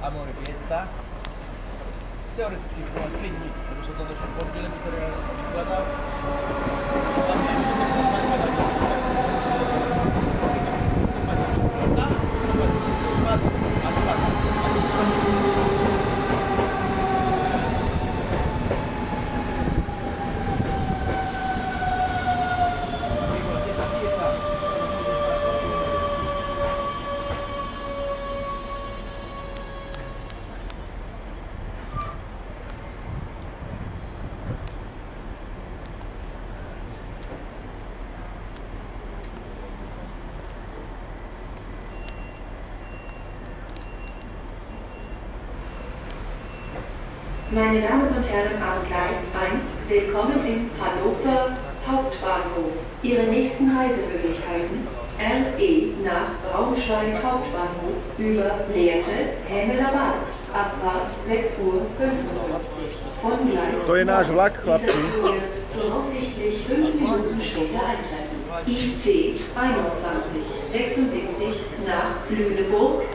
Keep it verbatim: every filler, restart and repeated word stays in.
a Morbietta. Teoretycznie połączeni, że to też podwiele materiałów wykładał. Meine Damen und Herren am Gleis eins, willkommen im Hannover Hauptbahnhof. Ihre nächsten Reisemöglichkeiten: R E nach Braunschweig Hauptbahnhof über Lehrte, Hämelabad, Abfahrt sechs Uhr fünfundfünfzig. Von Gleis To je náš vlak, chlapci. wird voraussichtlich fünf Minuten später eintreffen. I C einundzwanzig sechsundsiebzig nach Lüneburg